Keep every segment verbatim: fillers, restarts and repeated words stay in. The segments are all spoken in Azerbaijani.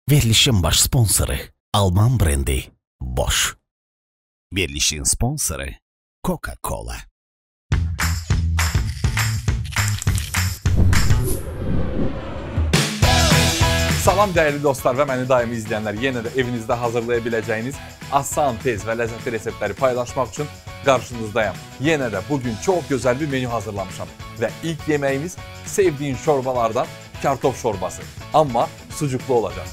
Verilişin baş sponsoru Alman brendi Bosch. Verilişin sponsoru Coca-Cola. Salam dəyərli dostlar və məni daimi izləyənlər, yenə də evinizdə hazırlaya biləcəyiniz asan, tez və ləzzətli reseptləri paylaşmaq üçün qarşınızdayım. Yenə də bugün çox gözəl bir menü hazırlamışam və ilk yeməyimiz sevdiyin şorbalardan kartof şorbası, amma sucuklu olacaq.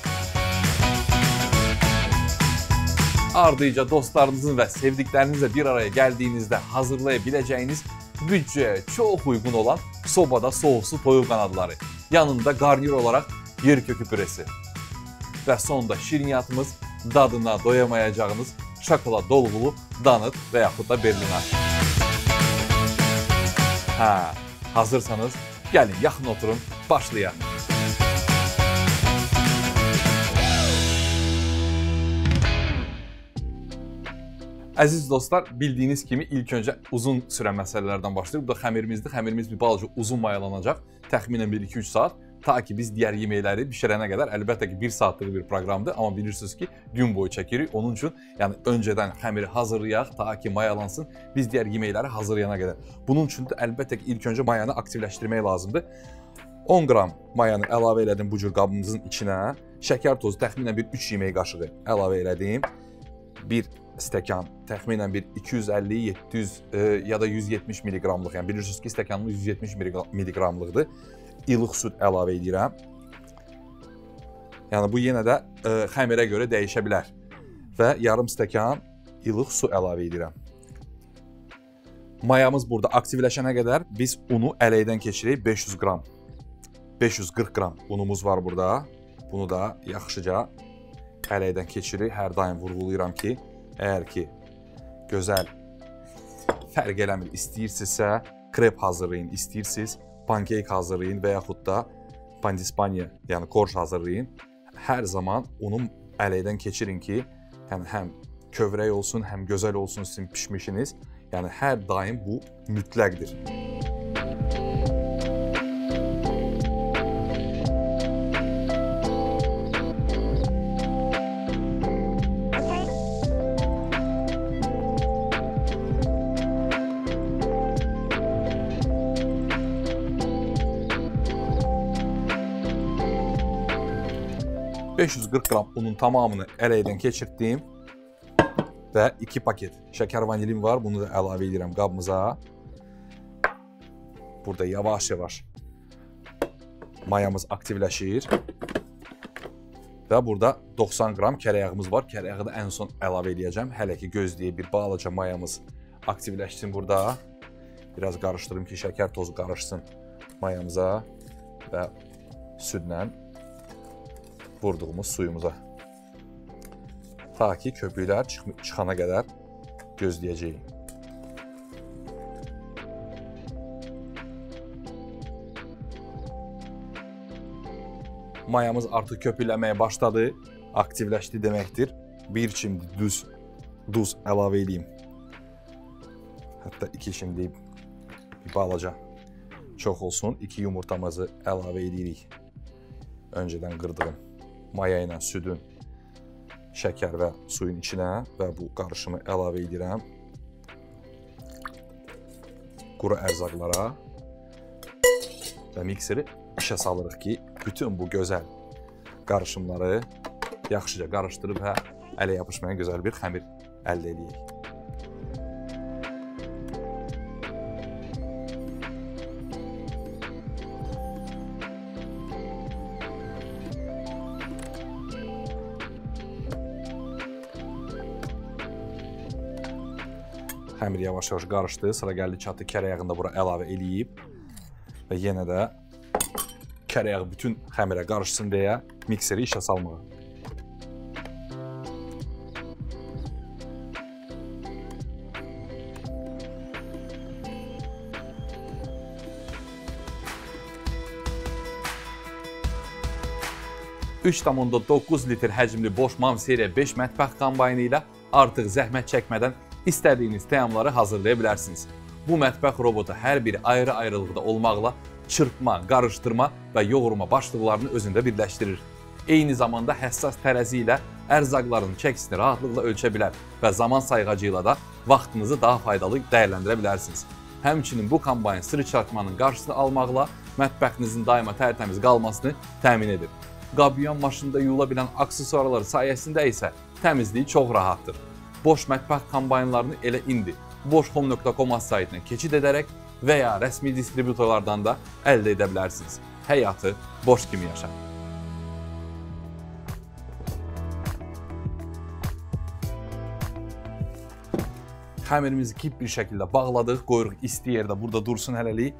Ardıca dostlarınızın və sevdiklərinizlə bir araya gəldiyinizdə hazırlaya biləcəyiniz büdcəyə çox uyğun olan sobada soğuslu toyuq qanadları, yanında qarnir olaraq yer kökü püresi və sonda şirniyyatımız, dadına doyamayacağınız şokolad dolgulu danıt və yaxud da berliner. Hə, hazırsanız gəlin yaxın oturun, başlayaq. Əziz dostlar, bildiyiniz kimi ilk öncə uzun sürən məsələlərdən başlayırıq. Bu da xəmirimizdir. Xəmirimiz bir balaca uzun mayalanacaq, təxminən bir iki üç saat. Ta ki biz digər yeməkləri bişirənə qədər, əlbəttə ki bir saatlıq bir proqramdır, amma bilirsiniz ki gün boyu çəkirik. Onun üçün yəni öncədən xəmiri hazırlayaq, ta ki mayalansın, biz digər yeməkləri hazırlayana qədər. Bunun üçün də əlbəttə ki ilk öncə mayanı aktivləşdirmək lazımdır. on qram mayanı əlavə elədim bu cür qabımızın içinə. Şəkər tozu təxminən bir üç yemək qaşığı əlavə elədim. Bir stəkan təxminən bir iki yüz əlli yeddi yüz e, ya da yüz yetmiş milliqramlıq, yəni bilirsiniz ki stəkanımız yüz yetmiş milliqramlıqdır. İlıq süd əlavə edirəm. Yəni bu yenə də e, xəmirə görə dəyişə bilər. Və yarım stəkan ilıq su əlavə edirəm. Mayamız burada aktivləşənə qədər biz unu ələkdən keçirək. beş yüz qram, beş yüz qırx qram unumuz var burada. Bunu da yaxşıca ələkdən keçirik. Hər daim vurğulayıram ki, əgər ki gözəl fərq eləmir istəyirsinizsə, krep hazırlayın, istəyirsiniz pankeyk hazırlayın və yaxud da pandispanya, yəni korj hazırlayın. Hər zaman unu ələkdən keçirin ki, yəni həm kövrək olsun, həm gözəl olsun sizin pişmişiniz. Yəni hər daim bu mütləqdir. beş yüz qırx qram unun tamamını ələkdən keçirtdim və iki paket şəkər vanilim var. Bunu da əlavə edirəm qabımıza. Burada yavaş-yavaş mayamız aktivləşir və burada doxsan qram kərəyağımız var. Kərəyağı da ən son əlavə edəcəm. Hələ ki gözləyib bir balaca mayamız aktivləşsin burada. Biraz qarışdırım ki şəkər tozu qarışsın mayamıza və südlə vurduğumuz suyumuza. Ta ki köpüklər çıxana qədər gözləyəcəyik. Mayamız artıq köpüklənməyə başladı, aktivləşdi deməkdir. Bir çimdik düz duz əlavə edeyim. Hətta iki çimdik bir balaca çox olsun. İki yumurtamızı əlavə edirik. Öncədən qırdığım maya ilə südün, şəkər və suyun içinə və bu qarışımı əlavə edirəm quru ərzaqlara və mikseri işə salırıq ki, bütün bu gözəl qarışımları yaxşıca qarışdırıb və ələ yapışmayan gözəl bir xəmir əldə edəyik. Xəmir yavaş-yavaş qarışdı, sıra gəldi çatı kərəyağını da bura əlavə eləyib və yenə də kərəyaq bütün xəmirə qarışsın deyə mikseri işə salmağa. üç tam doqquz litr həcmli Bosch Mamseriya beş mətbəx kombayını ilə artıq zəhmət çəkmədən istədiyiniz təamları hazırlaya bilərsiniz. Bu mətbəx robotu hər biri ayrı-ayrılıqda olmaqla çırpma, qarışdırma və yoğurma başlıqlarını özündə birləşdirir. Eyni zamanda həssas tərəzi ilə ərzaqların çəkisini rahatlıqla ölçə bilər və zaman sayğacı ilə da vaxtınızı daha faydalı dəyərləndirə bilərsiniz. Həmçinin bu kombayn sıçratmanın qarşısını almaqla mətbəxinizin daima tərtəmiz qalmasını təmin edir. Qab-yuyan maşında yuyula bilən aksesuarlar sayəsində isə təmizliyi çox rahatdır. Bosch mətbəx kombaynlarını elə indi bosch home nöqtə com saytına keçid edərək və ya rəsmi distributorlardan da əldə edə bilərsiniz. Həyatı Bosch kimi yaşa. Xəmirimizi kip bir şəkildə bağladıq, qoyuruq isti yerdə burada dursun hələlik.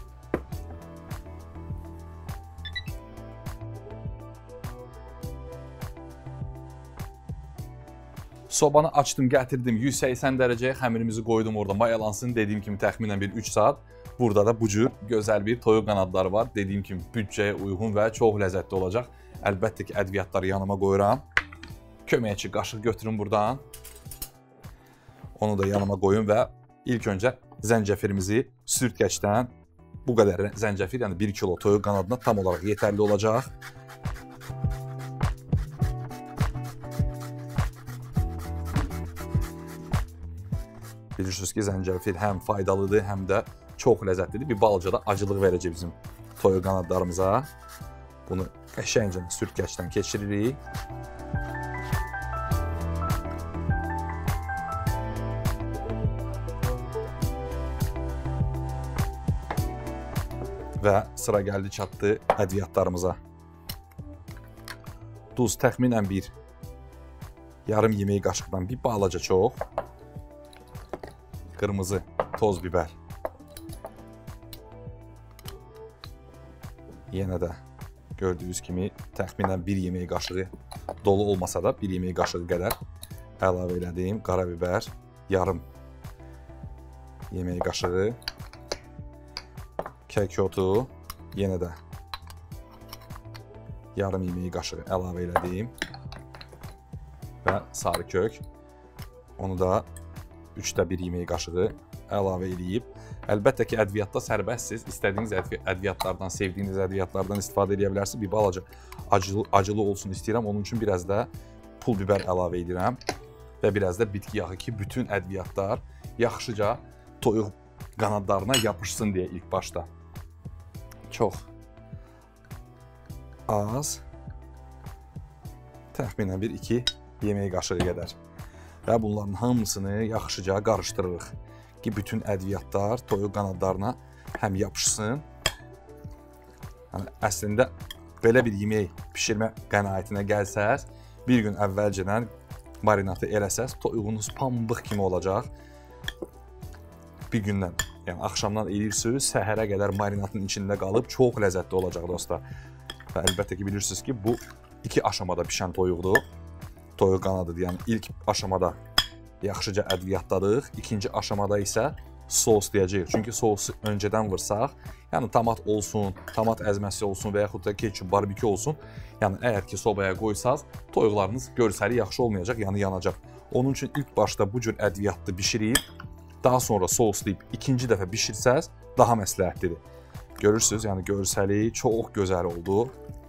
Sobanı açdım, gətirdim yüz səksən dərəcəyə, xəmirimizi qoydum orada mayalansın. Dediyim kimi təxminən bir üç saat. Burada da bu cür gözəl bir toyuq qanadları var. Dediyim kimi büdcəyə uyğun və çox ləzzətli olacaq. Əlbəttə ki, ədviyyatları yanıma qoyuram. Köməkçi qaşıq götürün buradan. Onu da yanıma qoyun və ilk öncə zəncəfirimizi sürtkəcdən bu qədər zəncəfir, yəni bir kilo toyuq qanadına tam olaraq yetərli olacaq. Bilirsiniz ki, zəncəfil həm faydalıdır, həm də çox ləzzətlidir. Bir balaca da acılıq verəcək bizim toyuq qanadlarımıza. Bunu qəşəngcə sürtkəcdən keçiririk. Və sıra gəldi çatdı ədviyyatlarımıza. Duz təxminən bir yarım yemək qaşıqdan bir balaca çox. Qırmızı toz biber. Yenə də gördüyünüz kimi təxminən bir yemək qaşığı dolu olmasa da bir yemək qaşığı qədər əlavə elədim. Qara biber, yarım yemək qaşığı. Kək otu, yenə də yarım yemək qaşığı əlavə elədim və sarı kök, onu da üçdə bir yemək qaşığı əlavə eləyib. Əlbəttə ki, ədviyyatda sərbəstsiz, istədiyiniz ədviyyatlardan, sevdiyiniz ədviyyatlardan istifadə edə bilərsiniz. Bir balaca acılı, acılı olsun istəyirəm, onun üçün biraz da pul biber əlavə edirəm və biraz da bitki yağı ki, bütün ədviyyatlar yaxşıca toyuq qanadlarına yapışsın deyə ilk başda. Çox az, təxminən bir iki yemək qaşığı qədər və bunların hamısını yaxşıca qarışdırırıq ki, bütün ədviyyatlar toyuq qanadlarına həm yapışsın. Yəni, əslində belə bir yemək pişirmə qənaətinə gəlsəz, bir gün əvvəlcədən marinatı eləsəz, toyuğunuz pambıq kimi olacaq. Bir gündən, yəni axşamdan eləyirsiniz, səhərə qədər marinatın içində qalıb çox ləzzətli olacaq dostlar. Və əlbəttə ki, bilirsiniz ki, bu iki aşamada pişən toyuqdur. Toyuq qanadıdır, yəni ilk aşamada yaxşıca ədviyyatladıq, ikinci aşamada isə soslayacağıq. Çünki sosu öncədən vırsaq, yəni tomat olsun, tomat əzməsi olsun və yaxud da ketçup, barbekü olsun, yəni əgər ki, sobaya qoysaz, toyuqlarınız görsəli yaxşı olmayacaq, yəni yanacaq. Onun üçün ilk başda bu cür ədviyyatlı bişirib, daha sonra soslayıb ikinci dəfə bişirsəz, daha məsləhətlidir. Görürsünüz, yəni görsəli çox gözəl oldu.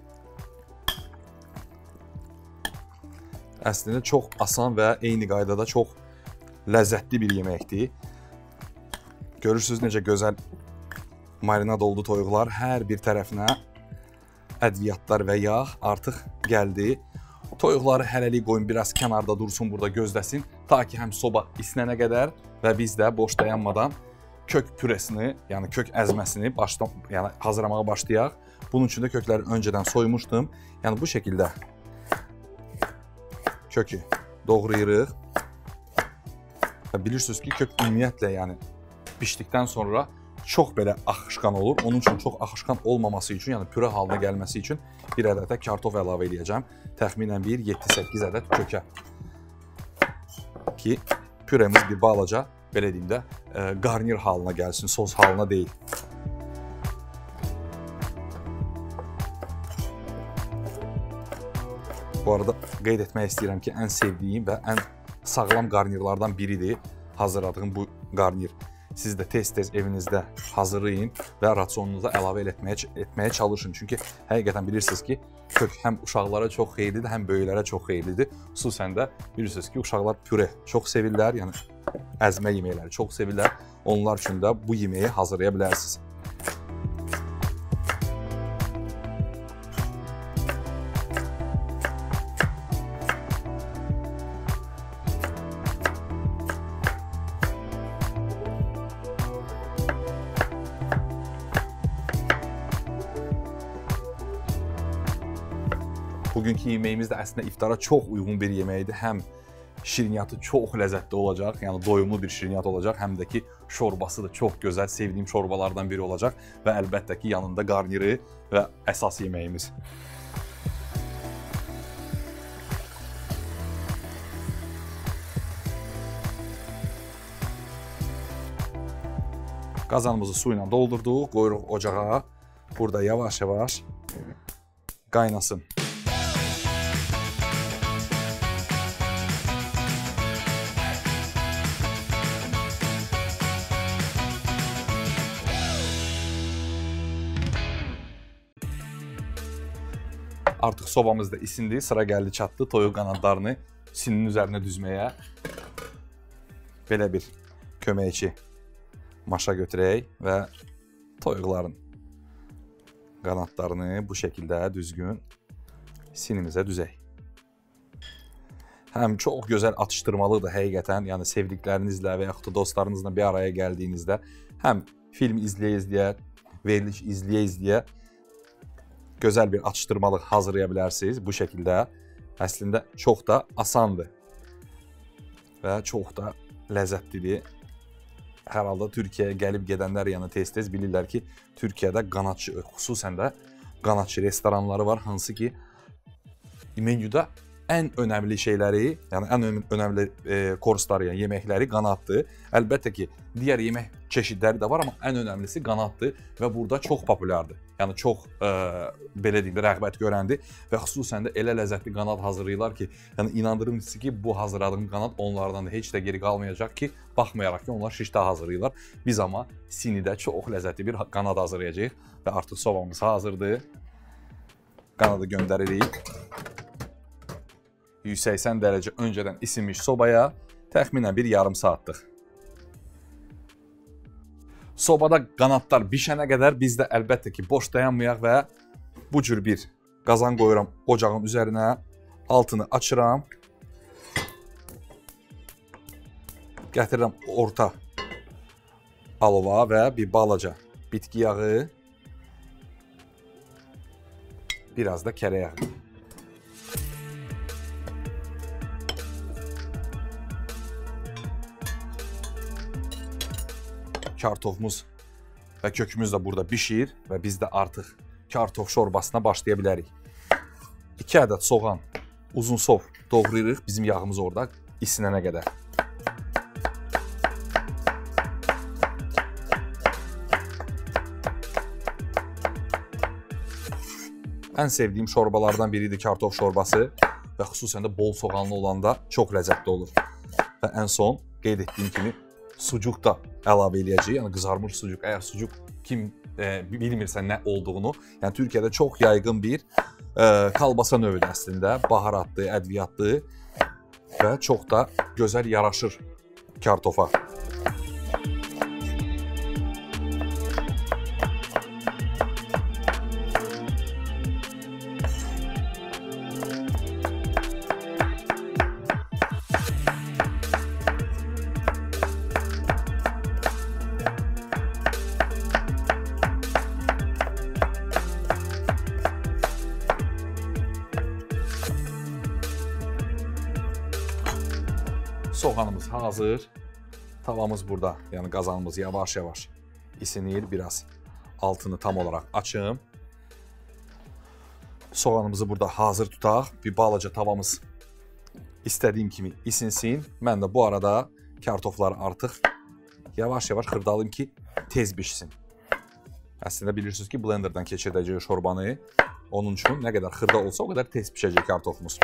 Əslində çox asan və eyni qaydada çox ləzzətli bir yeməkdir. Görürsünüz necə gözəl marinad oldu toyuqlar. Hər bir tərəfinə ədviyyatlar və yağ artıq gəldi. Toyuqları hələlik qoyun, biraz kənarda dursun, burada gözləsin. Ta ki, həm soba isinənə qədər və biz də boş dayanmadan kök püresini, yəni kök əzməsini başdan, yəni hazırlamağa başlayaq. Bunun üçün də kökləri öncədən soymuşdum. Yəni bu şəkildə kökü doğrayırıq. Və bilirsiniz ki, kök ümumiyyətlə, yəni bişdikdən sonra çox belə axışqan olur. Onun üçün çox axışqan olmaması üçün, yəni püre halına gəlməsi üçün bir ədəd də kartof əlavə edəcəm. Təxminən bir yeddi səkkiz ədəd kökə. Ki, püremiz bir balaca, belə deyim də, qarnir halına gəlsin, sos halına deyil. Bu arada qeyd etmək istəyirəm ki, ən sevdiyim və ən sağlam qarnirlardan biridir hazırladığım bu qarnir. Siz də tez-tez evinizdə hazırlayın və rasionunuza əlavə etməyə, etməyə çalışın. Çünki həqiqətən bilirsiniz ki, kök həm uşaqlara çox xeyirlidir, həm böyüklərə çox xeyirlidir. Xüsusən də bilirsiniz ki, uşaqlar püre çox sevirlər, yəni əzmə yeməkləri çox sevirlər. Onlar üçün də bu yeməyi hazırlaya bilərsiniz. Bugünkü yeməyimiz də əslində iftara çox uyğun bir yeməkdir. Həm şirniyyatı çox ləzzətli olacaq, yəni doyumlu bir şirniyyat olacaq, həm də ki, şorbası da çox gözəl, sevdiyim şorbalardan biri olacaq və əlbəttə ki, yanında qarniri və əsas yeməyimiz. Qazanımızı su ilə doldurduq, qoyuruq ocağa. Burada yavaş-yavaş qaynasın. Artıq sobamız da isindi, sıra gəldi çatdı toyuq qanadlarını sininin üzərinə düzməyə. Belə bir köməkçi maşa götürək və toyuqların qanadlarını bu şəkildə düzgün sinimizə düzək. Həm çox gözəl atışdırmalıdır həqiqətən, yəni sevdiklərinizlə və yaxud da dostlarınızla bir araya gəldiyinizdə həm film izləyə-izləyə, veriliş izləyə-izləyə gözəl bir atışdırmalıq hazırlaya bilərsiniz. Bu şəkildə əslində çox da asandır və çox da ləzzətlidir. Hər halda Türkiyəyə gəlib gedənlər yəni tez-tez bilirlər ki, Türkiyədə qanadçı, xüsusən də qanadçı restoranları var, hansı ki, menyuda ən önəmli şeyləri, yəni ən önəmli e, kursları, yəni yeməkləri qanaddır. Əlbəttə ki, digər yemək çeşidləri də var, amma ən önəmlisi qanaddır və burada çox populyardır. Yəni çox e, belə deyim, rəğbət görəndir və xüsusən də elə ləzzətli qanad hazırlayırlar ki, yəni inandırım sizi ki, bu hazırladığım qanad onlardan da heç də geri qalmayacaq ki, baxmayaraq ki, onlar şişdə hazırlayırlar. Biz amma sinidə çox ləzzətli bir qanad hazırlayacağıq və artıq sobamız hazırdır. Qanadı göndəririk. yüz səksən dərəcə öncədən isinmiş sobaya təxminən bir yarım saatlıq. Sobada qanadlar bişənə qədər biz də əlbəttə ki, boş dayanmayaq və bu cür bir qazan qoyuram ocağın üzərinə, altını açıram, gətirirəm orta alova və bir balaca bitki yağı, biraz da kərə yağı. Kartofumuz və kökümüz də burada bişir və biz də artıq kartof şorbasına başlaya bilərik. iki ədəd soğan, uzun sov doğrayırıq bizim yağımız orada isinənə qədər. Ən sevdiyim şorbalardan biridir kartof şorbası və xüsusən də bol soğanlı olanda çox ləzzətli olur. Və ən son qeyd etdiyim kimi sucuq da əlavə eləyəcəyik, yəni qızarmış sucuq. Əgər sucuq kim e, bilmirsə nə olduğunu, yəni Türkiyədə çox yayğın bir e, kalbasa növüdür əslində, baharatlı, ədviyyatlı və çox da gözəl yaraşır kartofa. Soğanımız hazır. Tavamız burada, yəni qazanımız yavaş-yavaş isinir. Biraz altını tam olaraq açım. Soğanımızı burada hazır tutaq. Bir balaca tavamız istədiyim kimi isinsin. Mən də bu arada kartofları artıq yavaş-yavaş xırdalayım ki, tez bişsin. Əslində bilirsiniz ki, blenderdan keçirdəcək şorbanı. Onun üçün nə qədər xırda olsa, o qədər tez pişəcək kartofumuz.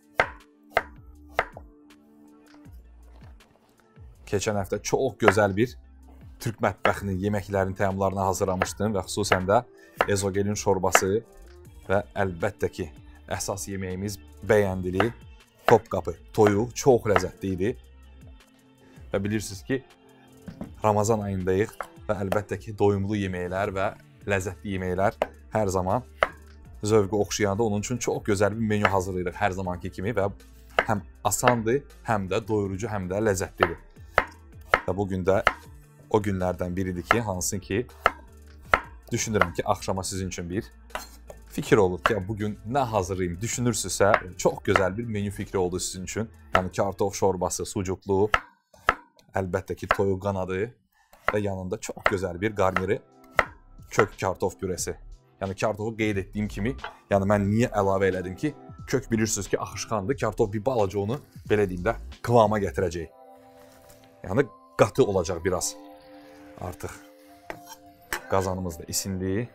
Keçən həftə çox gözəl bir Türk mətbəxinin yeməklərinin təamlarını hazırlamışdım və xüsusən də ezogelin şorbası və əlbəttə ki, əsas yeməyimiz bəyəndili Topqapı toyuq çox ləzzətli idi. Və bilirsiniz ki, Ramazan ayındayıq və əlbəttə ki, doyumlu yeməklər və ləzzətli yeməklər hər zaman zövqü oxşayanda onun üçün çox gözəl bir menyu hazırlayırıq hər zamanki kimi və həm asandır, həm də doyurucu, həm də ləzzətlidir. Və bugün də o günlərdən biridir ki, hansı ki, düşünürəm ki, axşama sizin üçün bir fikir olur ki, bugün nə hazırlayayım düşünürsünüzsə, çox gözəl bir menyu fikri oldu sizin üçün. Yəni kartof şorbası, sucuklu, əlbəttə ki, toyuq qanadı və yanında çox gözəl bir qarniri kök kartof püresi. Yəni kartofu qeyd etdiyim kimi, yəni mən niyə əlavə elədim ki, kök bilirsiniz ki, axışqandır, kartof bir balaca onu, belə deyim də, kıvama gətirəcək. Yəni qatı olacaq biraz. Artıq qazanımız da isindi.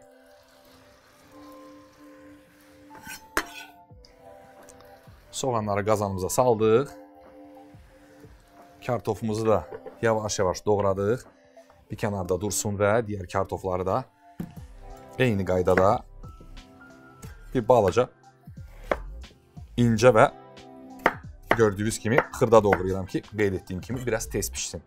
Soğanları qazanımıza saldıq. Kartofumuzu da yavaş-yavaş doğradıq. Bir kənarda dursun və digər kartofları da eyni qaydada bir balaca incə və gördüyünüz kimi xırda doğrayıram ki, qeyd etdiyim kimi biraz tez pişsin.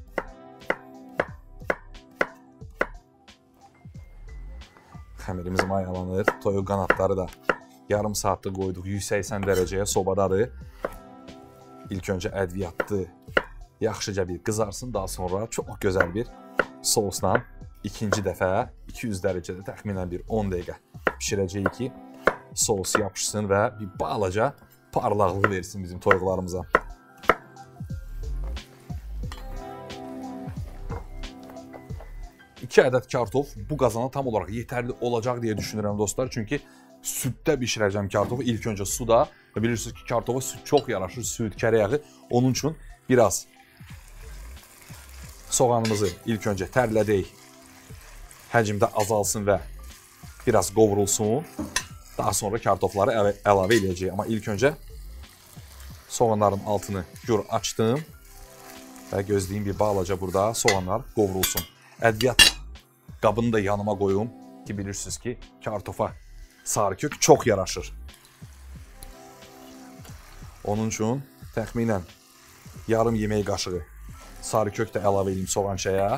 Xəmirimiz mayalanır. Toyuq qanadları da yarım saatda qoyduq. yüz səksən dərəcəyə sobadadır. İlk öncə ədviyyatlı yaxşıca bir qızarsın. Daha sonra çox gözəl bir sousla ikinci dəfə iki yüz dərəcədə təxminən bir on dəqiqə pişirəcəyik ki, sous yapışsın və bir balaca parlaqlıq versin bizim toyuqlarımıza. iki ədəd kartof bu qazana tam olaraq yetərli olacaq deyə düşünürəm dostlar. Çünki süddə bişirəcəm kartofu. İlk öncə suda. Və bilirsiniz ki, kartofa süd çox yaraşır, süd, kərə yağı. Onun üçün biraz soğanımızı ilk öncə tərlədək. Həcmdə azalsın və biraz qovrulsun. Daha sonra kartofları əl əlavə edəcəyik. Amma ilk öncə soğanların altını gür açdım. Və gözləyim bir balaca burada soğanlar qovrulsun. Ədviyyat qabını da yanıma qoyum ki, bilirsiniz ki, kartofa sarı kök çox yaraşır. Onun üçün təxminən yarım yemək qaşığı sarı kök də əlavə edeyim soğançaya.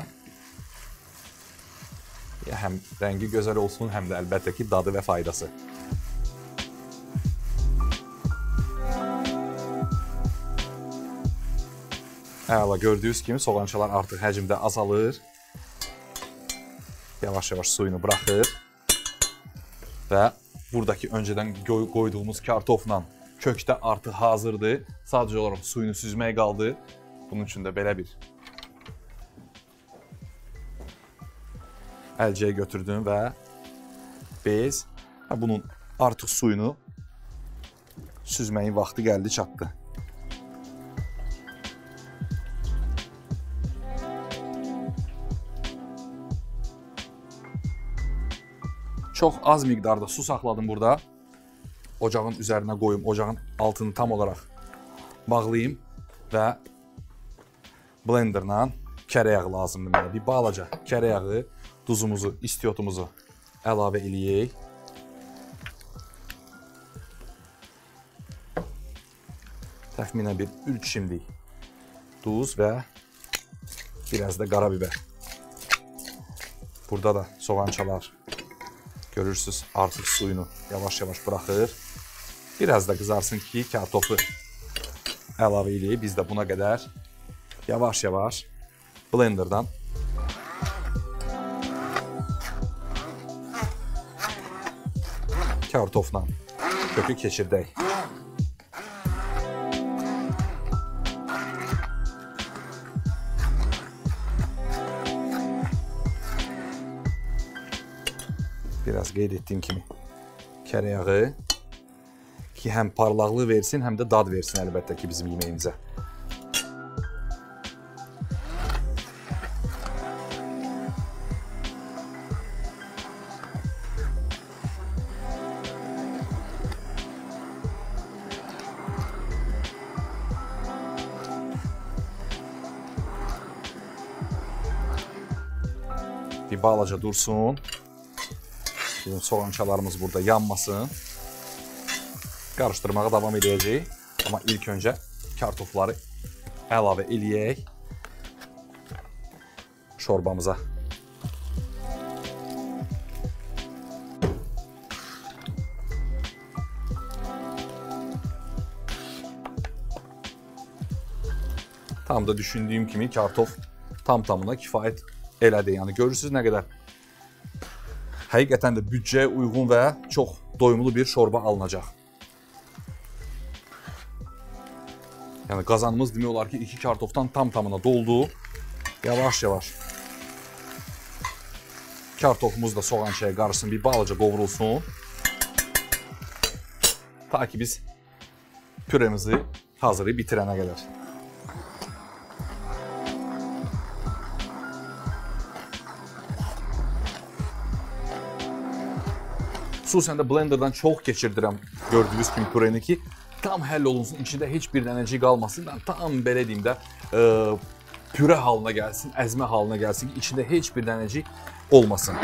Həm rəngi gözəl olsun, həm də əlbəttə ki, dadı və faydası. Əla, gördüyünüz kimi soğançalar artıq həcmdə azalır. Yavaş-yavaş suyunu buraxır. Və buradakı öncədən qoyduğumuz kartofla kök də artıq hazırdır. Sadəcə olaraq suyunu süzmək qaldı. Bunun üçün də belə bir əlcəyə götürdüm və bez. Bunun artıq suyunu süzməyin vaxtı gəldi, çatdı. Çox az miqdarda su saxladım burada. Ocağın üzərinə qoyum, ocağın altını tam olaraq bağlayayım və blenderla kərə yağı lazımdır mənə. Bir balaca kərə yağı, duzumuzu, istiotumuzu əlavə eləyək. Təxminən bir üç şimdik duz və biraz da qara biber. Burada da soğançalar görürsünüz, artıq suyunu yavaş-yavaş buraxır. Biraz da qızarsın ki, kartofu əlavə eləyək. Biz də buna qədər yavaş-yavaş blenderdan kartofla kökü keçirdək. Biraz qeyd etdiyim kimi kərə yağı ki, həm parlaqlıq versin, həm də dad versin əlbəttə ki, bizim yeməyimizə. Bir balaca dursun. Bizim soğançalarımız burada yanmasın. Qarışdırmağa davam edəcəyik. Amma ilk öncə kartofları əlavə eləyək şorbamıza. Tam da düşündüyüm kimi kartof tam tamına kifayət elədi. Yəni görürsünüz nə qədər həqiqətən də büdcəyə uyğun və çox doyumlu bir şorba alınacaq. Yəni qazanımız demək olar ki, iki kartofdan tam tamına doldu. Yavaş-yavaş kartofumuz da soğançaya qarışsın, bir balaca qovrulsun. Ta ki biz püremizi hazırlayıb bitirənə qədər. Xüsusən də blenderdan çox keçirdirəm gördüyünüz kimi püreni ki, tam həll olunsun, içində heç bir dənəcik qalmasın. Tam belə deyim də, e, püre halına gəlsin, əzmə halına gəlsin ki, içində heç bir dənəcik olmasın.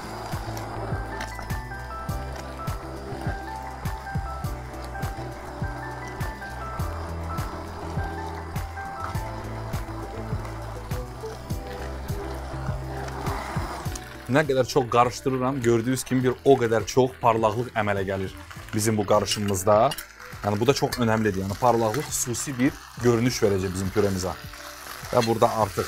Nə qədər çox qarışdırıram, gördüyünüz kimi bir o qədər çox parlaqlıq əmələ gəlir bizim bu qarışımımızda. Yəni bu da çox önəmlidir. Yəni parlaqlıq xüsusi bir görünüş verəcək bizim püremizə. Və burada artıq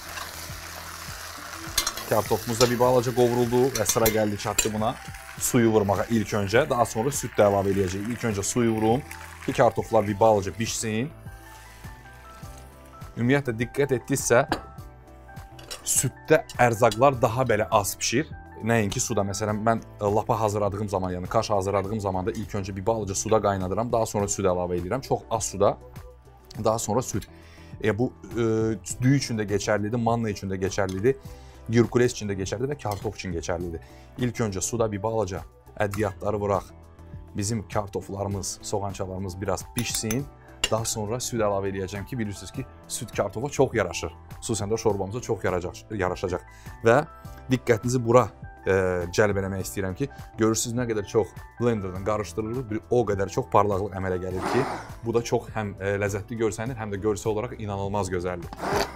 kartofumuz da bir balaca qovruldu və sıra gəldi çatdı buna suyu vurmağa ilk öncə. Daha sonra süd də əlavə edəcəyik. İlk öncə suyu vurum ki, kartoflar bir balaca bişsin. Ümumiyyətlə diqqət etdinizsə, süddə ərzaqlar daha belə az pişir. Nəinki suda. Məsələn, mən lapa hazırladığım zaman, yəni kaş hazırladığım zaman da ilk öncə bir balaca suda qaynadıram, daha sonra süd əlavə edirəm. Çox az suda, daha sonra süd. E, bu e, düyü üçün də keçərlidir, manna üçün də keçərlidir, Herkules üçün də keçərlidir və kartof üçün keçərlidir. İlk öncə suda bir balaca ədiyyatları vuraq. Bizim kartoflarımız, soğançalarımız biraz pişsin. Daha sonra süd əlavə edəcəm ki, bilirsiniz ki, süd kartofa çox yaraşır. Xüsusən də şorbamıza çox yaraşacaq. Və diqqətinizi bura e, cəlb eləmək istəyirəm ki, görürsünüz nə qədər çox blenderdan qarışdırılır, o qədər çox parlaqlıq əmələ gəlir ki, bu da çox həm e, ləzzətli görsənir, həm də görsel olaraq inanılmaz gözəldir.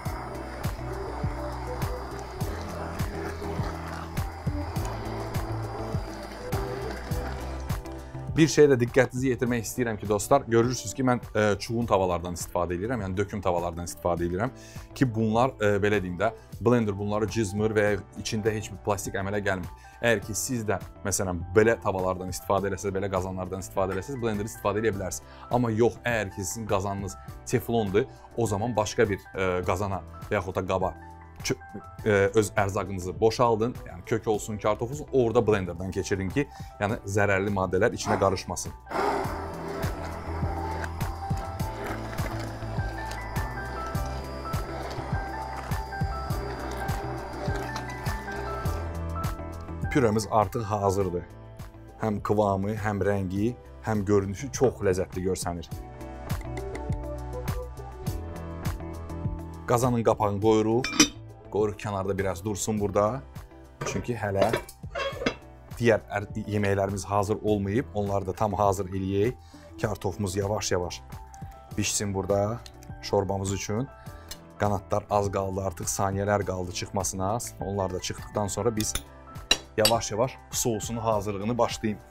Bir şeyə də diqqətinizi yetirmək istəyirəm ki, dostlar, görürsünüz ki, mən e, çuğun tavalardan istifadə edirəm, yəni döküm tavalardan istifadə edirəm ki, bunlar, e, belə deyim də, blender bunları cızmır və içində heç bir plastik əmələ gəlmir. Əgər ki, siz də, məsələn, belə tavalardan istifadə eləsəz, belə qazanlardan istifadə eləsəz, blender istifadə edə bilərsiniz. Amma yox, əgər ki, sizin qazanınız teflondur, o zaman başqa bir e, qazana və yaxud da qaba öz ərzaqınızı boşaldın, yəni kök olsun, kartof olsun, orada blenderdan keçirin ki, yəni zərərli maddələr içinə qarışmasın. Püremiz artıq hazırdır. Həm kıvamı, həm rəngi, həm görünüşü çox ləzzətli görsənir. Qazanın qapağını qoyuruq. Qoyuruq kənarda biraz dursun burada. Çünki hələ digər yeməklərimiz hazır olmayıb. Onları da tam hazır eləyək. Kartofumuz yavaş-yavaş pişsin burada şorbamız üçün. Qanadlar az qaldı, artıq saniyələr qaldı çıxmasına. Onlar da çıxdıqdan sonra biz yavaş-yavaş sousunu hazırlığını başlayayım.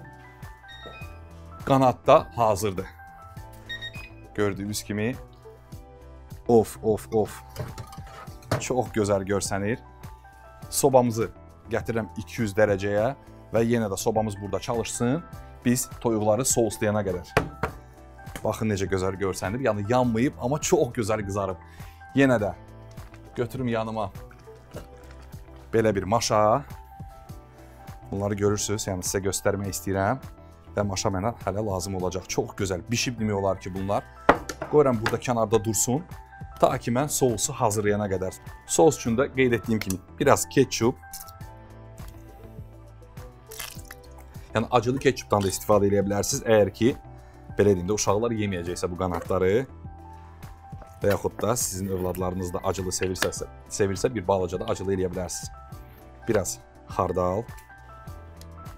Qanad da hazırdır. Gördüyünüz kimi. Of, of, of. Çox gözəl görsənir. Sobamızı gətirirəm iki yüz dərəcəyə və yenə də sobamız burada çalışsın. Biz toyuqları souslayana qədər. Baxın necə gözəl görsənir. Yəni yanmayıb, amma çox gözəl qızarıb. Yenə də götürüm yanıma belə bir maşa. Bunları görürsünüz, yəni sizə göstərmək istəyirəm. Və maşa mənə hələ lazım olacaq. Çox gözəl bişib demək olar ki, bunlar. Qoyuram burada kənarda dursun. Ta ki mən sousu hazırlayana qədər. Sos üçün də qeyd etdiyim kimi biraz ketçup. Yəni acılı ketçupdan da istifadə edə bilərsiniz. Əgər ki, belə deyim də, uşaqlar yeməyəcəksə bu qanadları və yaxud da sizin övladlarınız da acılı sevirsə, sevirsə bir balaca da acılı eləyə bilərsiniz. Biraz xardal.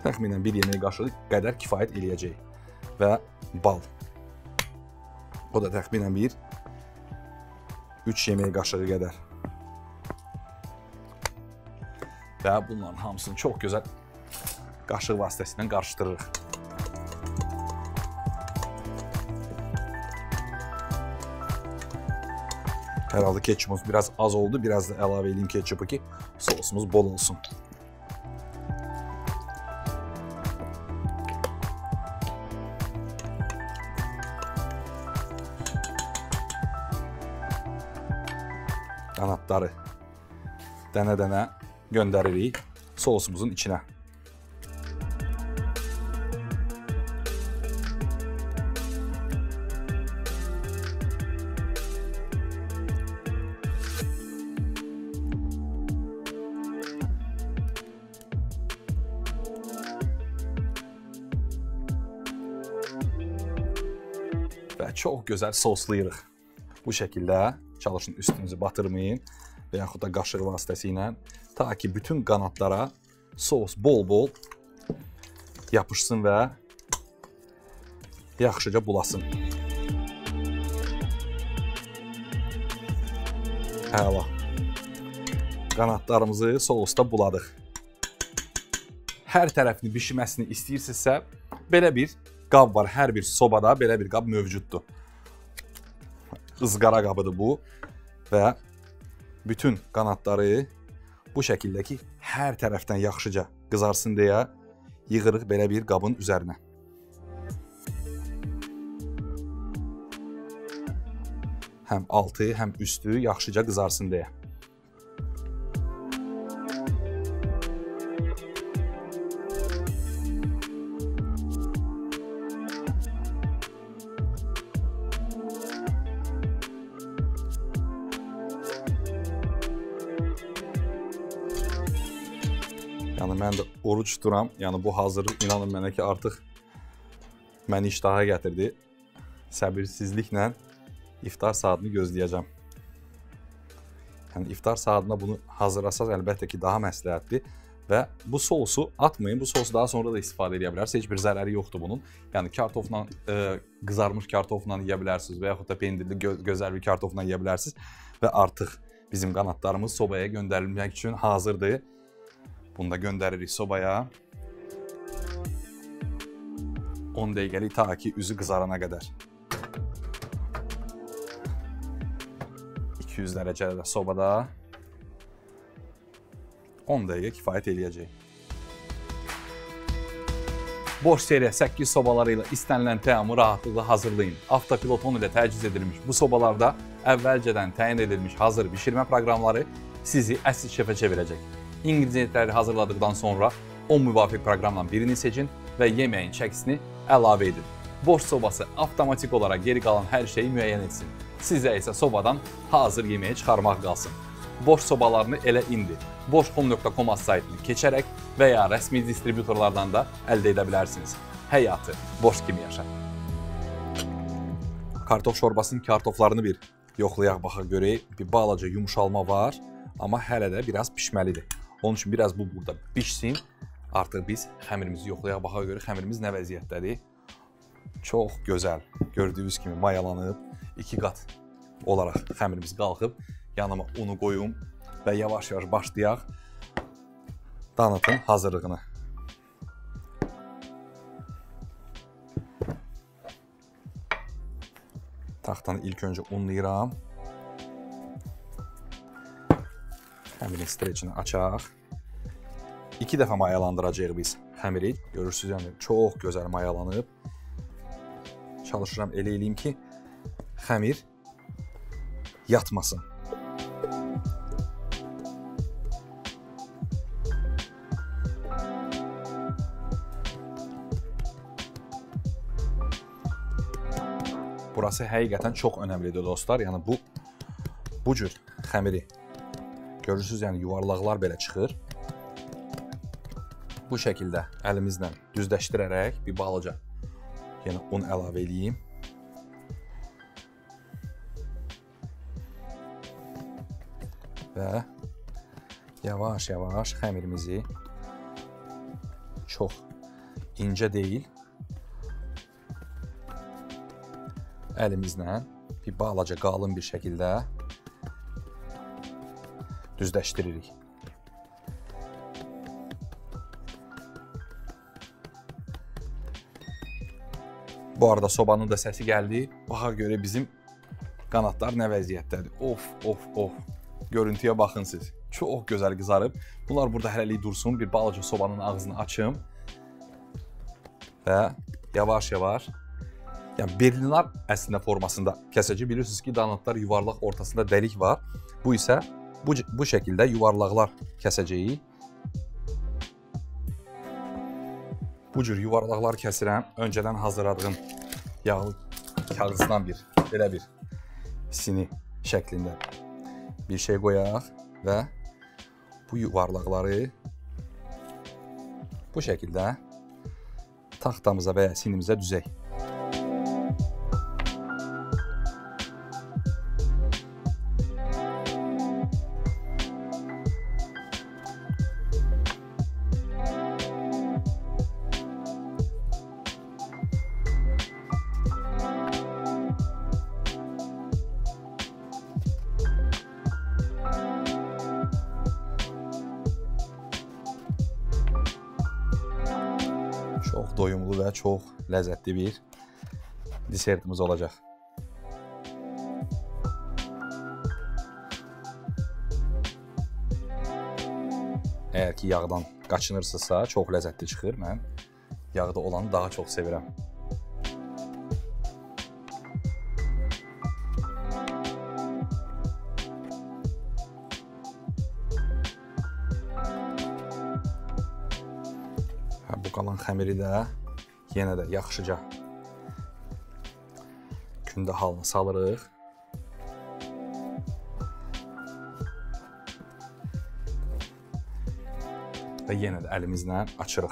Təxminən bir yemək qaşığı qədər kifayət eləyəcək. Və bal. O da təxminən bir üç yemək qaşığı qədər. Və bunların hamısını çox gözəl qaşıq vasitəsilə qarışdırırıq. Hər halda ketçupumuz biraz az oldu. Biraz da əlavə edeyim ketçupu ki, sosumuz bol olsun. Qanadları dənə-dənə göndəririk sosumuzun içinə. Və çox gözəl soslayırıq. Bu şəkildə çalışın üstünüzü batırmayın və yaxud da qaşıq vasitəsilə ta ki bütün qanadlara sos bol-bol yapışsın və yaxşıca bulasın. Əla. Qanadlarımızı sosda buladıq. Hər tərəfini bişməsini istəyirsinizsə, belə bir qab var. Hər bir sobada belə bir qab mövcuddur. Izqara qabıdır bu və bütün qanadları bu şəkildə ki, hər tərəfdən yaxşıca qızarsın deyə yığırıq belə bir qabın üzərinə. Həm altı, həm üstü yaxşıca qızarsın deyə. Yəni, mən də oruç tuturam. Yəni, bu hazırlıq inanın mənə ki, artıq məni iştaha gətirdi. Səbirsizliklə iftar saatını gözləyəcəm. Yəni, iftar saatına bunu hazırlasaz əlbəttə ki, daha məsləhətdir. Və bu sosu atmayın. Bu sosu daha sonra da istifadə edə bilərsiniz. Heç bir zərəri yoxdur bunun. Yəni, kartofla, e, qızarmış kartofla yeyə bilərsiniz və yaxud da pendirli gö gözəl bir kartofla yeyə bilərsiniz. Və artıq bizim qanadlarımız sobaya göndərilmək üçün hazırdır. Bunu da göndəririk sobaya. on dəqiqəlik ta ki üzü qızarana qədər. iki yüz dərəcədə sobada on dəqiqə kifayət eləyəcək. Boş seriya səkkiz sobaları ilə istənilən təamı rahatlıqla hazırlayın. Avtopilot on ilə təchiz edilmiş bu sobalarda əvvəlcədən təyin edilmiş hazır bişirmə proqramları sizi əsl şefə çevirəcək. İnqridiyentləri hazırladıqdan sonra o müvafiq proqramla birini seçin və yeməyin çəkisini əlavə edin. Boş sobası avtomatik olaraq geri qalan hər şeyi müəyyən etsin. Sizə isə sobadan hazır yeməyi çıxarmaq qalsın. Boş sobalarını elə indi boş home nöqtə com saytını keçərək və ya rəsmi distributorlardan da əldə edə bilərsiniz. Həyatı boş kimi yaşa. Kartof şorbasının kartoflarını bir yoxlayaq baxaq görək. Bir balaca yumuşalma var, amma hələ də biraz pişməlidir. Onun üçün biraz bu burada pişsin. Artıq biz xəmirimizi yoxlayaq baxaq görək xəmirimiz nə vəziyyətdədir. Çox gözəl, gördüyünüz kimi mayalanıb, iki qat olaraq xəmirimiz qalxıb. Yanıma unu qoyum və yavaş-yavaş başlayaq donutun hazırlığını. Taxtanı ilk öncə unlayıram. Xəmirin streçini açaq. İki dəfə mayalandıracağıq biz xəmiri. Görürsünüz, yəni çox gözəl mayalanıb. Çalışıram elə eləyim ki, xəmir yatmasın. Burası həqiqətən çox önəmlidir dostlar. Yəni bu bu cür xəmiri görürsünüz, yəni yuvarlaqlar belə çıxır. Bu şəkildə əlimizlə düzləşdirərək bir balaca yəni un əlavə edeyim. Və yavaş-yavaş xəmirimizi çox incə deyil. Əlimizlə bir balaca qalın bir şəkildə düzləşdiririk. Bu arada sobanın da səsi gəldi. Baxa görə bizim qanadlar nə vəziyyətdədir. Of, of, of. Görüntüyə baxın siz. Çox gözəl qızarıb. Bunlar burada hələlik dursun. Bir balaca sobanın ağzını açım. Və yavaş-yavaş. Yəni, berlinlar əslində formasında kəsəcək. Bilirsiniz ki, donatlar yuvarlaq, ortasında dəlik var. Bu isə bu, bu şəkildə yuvarlaqlar kəsəcəyik. Bu cür yuvarlaqlar kəsirəm. Öncədən hazırladığım yağlı kağızdan bir, belə bir sini şəklində bir şey qoyaq və bu yuvarlaqları bu şəkildə taxtamıza və ya sinimizə düzək. Çox doyumlu və çox ləzzətli bir desertimiz olacaq. Əgər ki, yağdan qaçınırsınızsa, çox ləzzətli çıxır. Mən yağda olanı daha çox sevirəm. Bu qalan xəmiri də yenə də yaxşıca kündə halına salırıq. Və yenə də əlimizlə açırıq.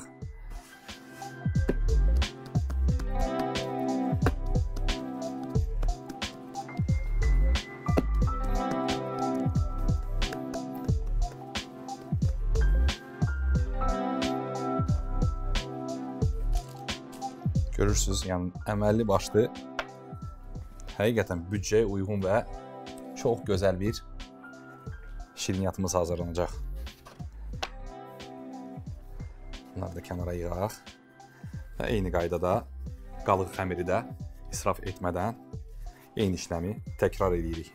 Görürsünüz, yəni əməlli başlı həqiqətən büdcəyə uyğun və çox gözəl bir şirniyyatımız hazırlanacaq. Bunları da kənara yığaq və eyni qaydada qalıq xəmiri də israf etmədən eyni işləmi təkrar edirik.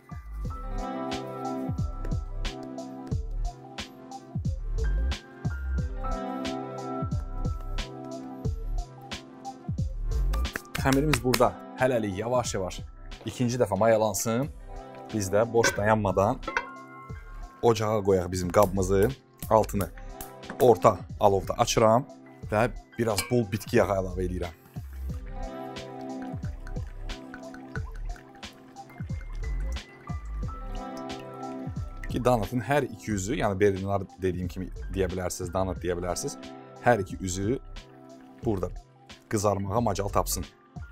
Xəmirimiz burada hələlik yavaş-yavaş ikinci dəfə mayalansın. Biz də boş dayanmadan ocağa qoyaq bizim qabımızı. Altını orta alovda açıram və biraz bol bitki yağı əlavə edirəm. Ki, donatın hər iki üzü, yəni berlinlar dediyim kimi deyə bilərsiniz, donat deyə bilərsiniz, hər iki üzü burada qızarmağa macal tapsın.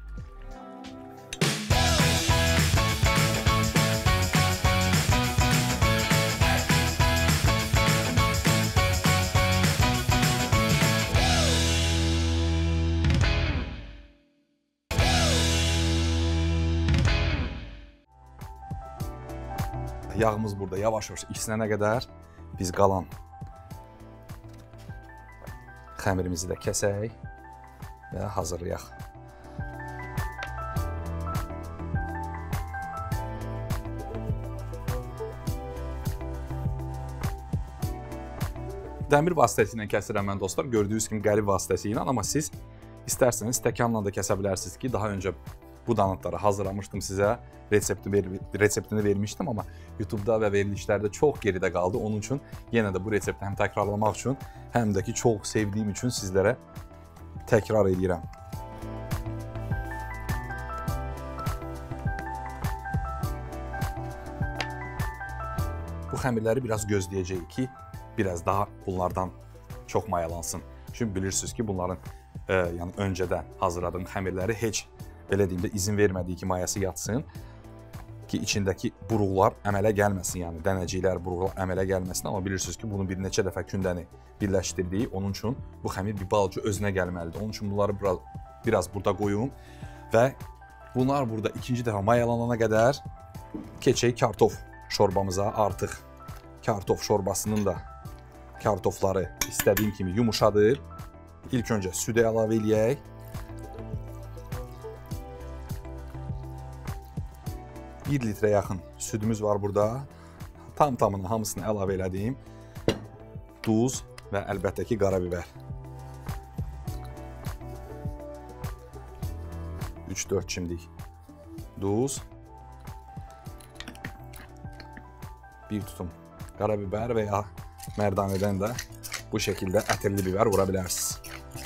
Yağımız burada yavaş-yavaş isinənə qədər biz qalan xəmirimizi də kəsək və hazırlayaq. Dəmir vasitəsi ilə kəsirəm mən dostlar. Gördüyünüz kimi qəlib vasitəsi ilə, amma siz istərseniz stəkanla da kəsə bilərsiniz ki, daha öncə bu donatları hazırlamışdım sizə, reseptini vermişdim, amma YouTube-da və verilişlərdə çox geridə qaldı. Onun üçün yenə də bu resepti həm təkrarlamaq üçün, həm də ki, çox sevdiyim üçün sizlərə təkrar edirəm. Bu xəmirləri biraz gözləyəcəyik ki, biraz daha bunlardan çox mayalansın. Çünki bilirsiniz ki, bunların e, yəni öncədən hazırladığım xəmirləri heç belə deyim də izin vermədiyi ki, mayası yatsın. ki içindəki buruqlar əmələ gəlməsin, yəni dənəciklər, buruqlar əmələ gəlməsin. Amma bilirsiniz ki, bunu bir neçə dəfə kündəni birləşdirdik. Onun üçün bu xəmir bir balaca özünə gəlməlidir. Onun üçün bunları biraz, biraz burada qoyum və bunlar burada ikinci dəfə mayalanana qədər keçək kartof şorbamıza. Artıq kartof şorbasının da kartofları istədiyim kimi yumuşadır. İlk öncə südü əlavə eləyək. bir litrə yaxın südümüz var burada. Tam tamına hamısını əlavə elədim. Duz və əlbəttə ki, qarabibər. üç dörd çimdik duz. Bir tutum qarabibər və ya mərdanədən də bu şəkildə ətirli biber vura bilərsiniz.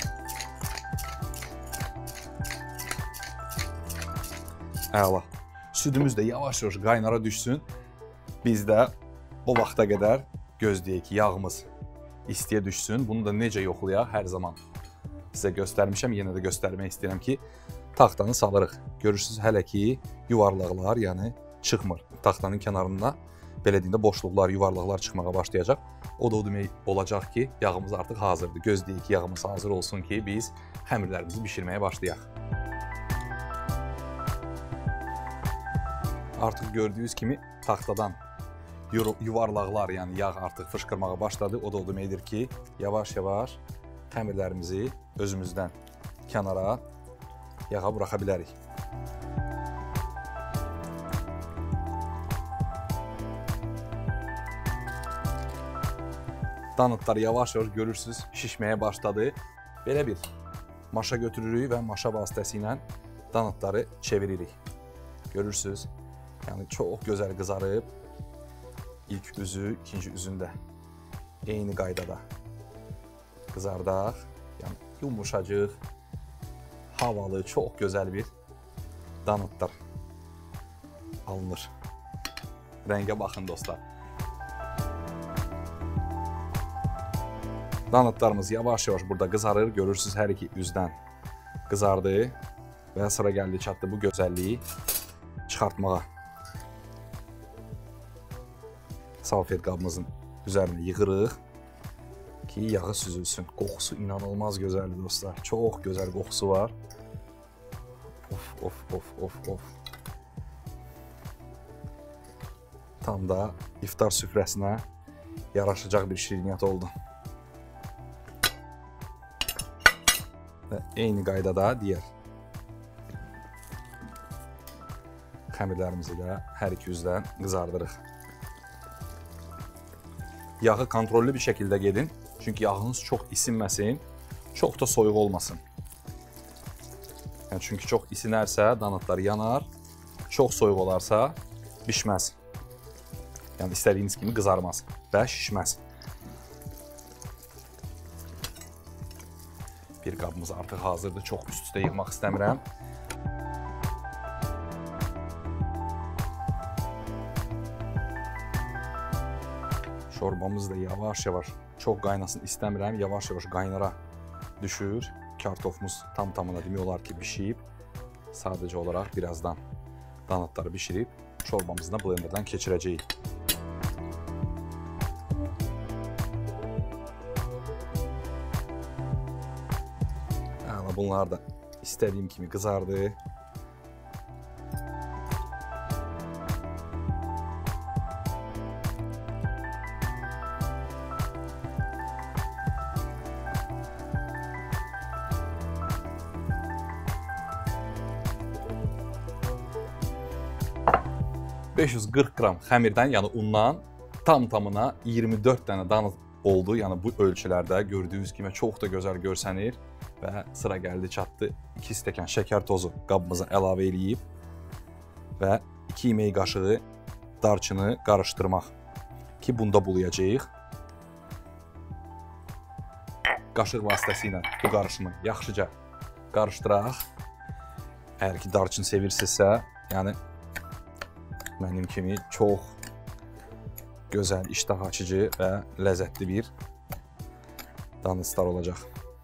Əla. Südümüz də yavaş-yavaş qaynara düşsün. Biz də o vaxta qədər gözləyək ki, yağımız istiyə düşsün. Bunu da necə yoxlayaq? Hər zaman sizə göstərmişəm. Yenə də göstərmək istəyirəm ki, taxtanı salırıq. Görürsünüz, hələ ki, yuvarlaqlar, yəni çıxmır. Taxtanın kənarında belə deyində boşluqlar, yuvarlaqlar çıxmağa başlayacaq. O da o demək olacaq ki, yağımız artıq hazırdır. Gözləyək ki, yağımız hazır olsun ki, biz xəmirlərimizi bişirməyə başlayaq. Artıq gördüyünüz kimi taxtadan yuvarlaqlar, yəni yağ artıq fışqırmağa başladı. O da o deməkdir ki, yavaş-yavaş xəmirlərimizi özümüzdən kənara yağa buraxa bilərik. Danıtlar yavaş-yavaş görürsünüz şişməyə başladı. Belə bir maşa götürürük və maşa vasitəsilə danıtları çeviririk. Görürsünüz. Yəni çox gözəl qızarıb. İlk üzü, ikinci üzündə eyni qaydada qızardaq. Yəni yumuşacıq, havalı, çox gözəl bir danıtlar alınır. Rəngə baxın dostlar. Danıtlarımız yavaş-yavaş burada qızarır. Görürsünüz, hər iki üzdən qızardı və sıra gəldi çatdı bu gözəlliyi çıxartmağa. Salfet qabımızın üzərinə yığırıq ki, yağı süzülsün. Qoxusu inanılmaz gözəldir dostlar. Çox gözəl qoxusu var. Of, of, of, of, of. Tam da iftar süfrəsinə yaraşacaq bir şirniyyat oldu. Və eyni qaydada digər xəmirlərimizi də hər iki üzdən qızardırıq. Yağı kontrollü bir şəkildə gedin. Çünki yağınız çox isinməsin, çox da soyuq olmasın. Yəni, çünki çox isinərsə danıtlar yanar, çox soyuq olarsa bişməz. Yəni istədiyiniz kimi qızarmaz və şişməz. Bir qabımız artıq hazırdır. Çox üst-üstə yığmaq istəmirəm. Şorbamız da yavaş-yavaş, çox qaynasın istəmirəm, yavaş-yavaş qaynara düşür. Kartofumuz tam tamına demək olar ki, bişib. Sadəcə olaraq birazdan danıtları bişirib, şorbamızı da blenderdan keçirəcəyik. Bunlar da istədiyim kimi qızardı. beş yüz qırx qram xəmirdən, yəni undan tam tamına iyirmi dörd dənə danıt oldu. Yəni bu ölçülərdə gördüyünüz kimi çox da gözəl görsənir. Və sıra gəldi çatdı iki stəkan şəkər tozu qabımıza əlavə eləyib və iki yemək qaşığı darçını qarışdırmaq ki, bunda bulayacağıq. Qaşıq vasitəsilə bu qarışımı yaxşıca qarışdıraq. Əgər ki, darçın sevirsinizsə, yəni mənim kimi çox gözəl, iştah açıcı və ləzzətli bir danıtlar olacaq.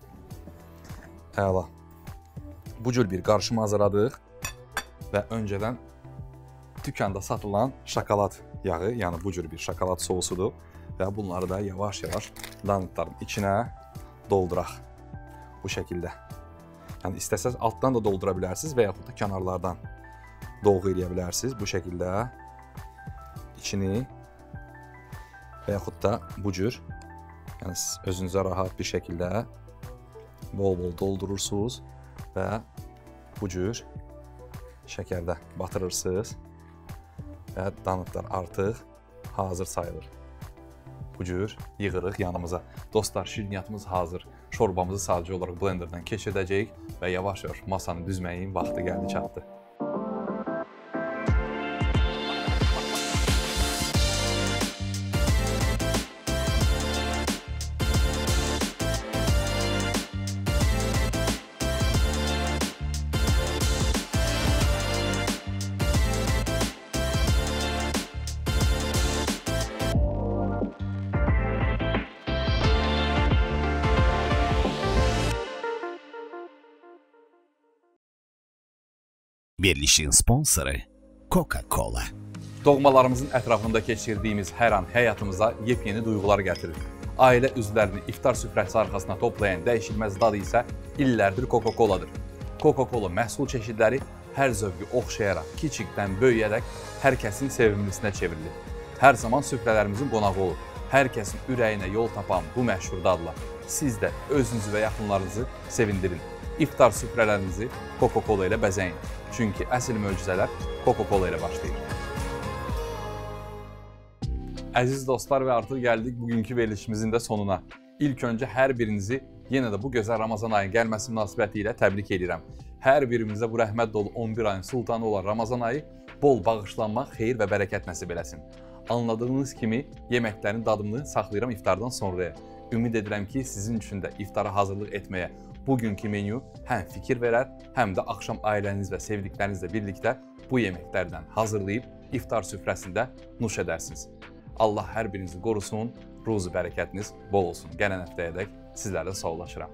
Əla. Bu cür bir qarışımı hazırladıq və öncədən Dükkanda satılan şokolad yağı, yəni bu cür bir şokolad sousudur və bunları da yavaş-yavaş donutların içinə dolduraq. Bu şəkildə. Yəni istəsəz altdan da doldura bilərsiniz və yaxud da kənarlardan dolğu eləyə bilərsiniz. Bu şəkildə içini və yaxud da bu cür, yəni özünüzə rahat bir şəkildə bol-bol doldurursunuz və bu cür şəkərdə batırırsınız və donutlar artıq hazır sayılır. Bu cür yığırıq yanımıza. Dostlar, şirniyyatımız hazır. Şorbamızı sadəcə olaraq blenderdan keçirdəcəyik və yavaş-yavaş masanı düzməyin vaxtı gəldi çatdı. Verilişin sponsoru Coca-Cola. Doğmalarımızın ətrafında keçirdiyimiz hər an həyatımıza yepyeni duyğular gətirir. Ailə üzvlərini iftar süfrəsi arxasına toplayan dəyişilməz dad isə illərdir Coca-Coladır. Coca-Cola məhsul çeşidləri hər zövqü oxşayaraq, kiçikdən böyüyərək hər kəsin sevimlisinə çevrilir. Hər zaman süfrələrimizin qonağı olur. Hər kəsin ürəyinə yol tapan bu məşhur dadla siz də özünüzü və yaxınlarınızı sevindirin. İftar süfrələrinizi Coca-Cola ilə bəzəyin. Çünki əsl möcüzələr Coca-Cola ilə başlayır. Əziz dostlar, və artıq gəldik bugünkü verilişimizin də sonuna. İlk öncə hər birinizi yenə də bu gözəl Ramazan ayının gəlməsi münasibəti ilə təbrik edirəm. Hər birimizə bu rəhmət dolu on bir ayın sultanı olan Ramazan ayı bol bağışlanmaq, xeyir və bərəkət nəsib eləsin. Anladığınız kimi yeməklərin dadını saxlayıram iftardan sonraya. Ümid edirəm ki, sizin üçün də iftara hazırlıq etməyə bugünkü menyu həm fikir verər, həm də axşam ailəniz və sevdiklərinizlə birlikdə bu yeməklərdən hazırlayıb iftar süfrəsində nuş edərsiniz. Allah hər birinizi qorusun, ruzu bərəkətiniz bol olsun. Gələn həftəyədək sizlərlə sağollaşıram.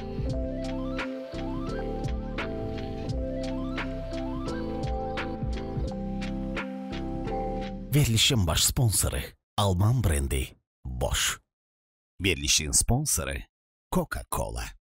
Verilişin baş sponsoru Alman brendi Bosch. Verilişin sponsoru Coca-Cola.